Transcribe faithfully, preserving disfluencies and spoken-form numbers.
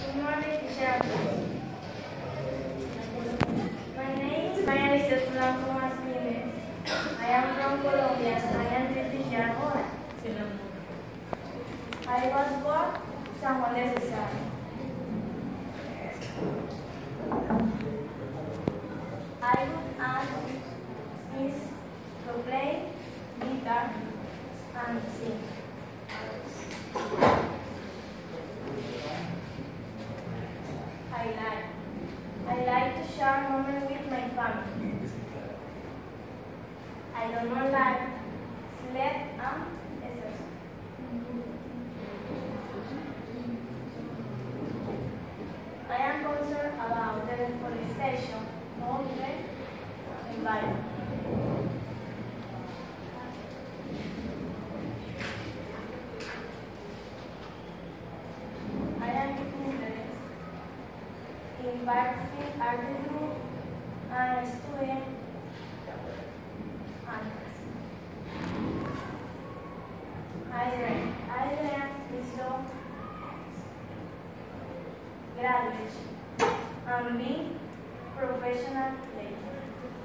Good morning, teacher. My name is María Lisette Blanco Martínez. I am from Colombia. I am fifteen years old. I was born San Juan de Cesar. I would ask is to play guitar and sing. I like. I like to share moments with my family. I do not like sleep and exercise. I am concerned about the deforestation of the environment. I am interested in vaccine article and student answers. Adrian, Adrian is so graduate and be professional later.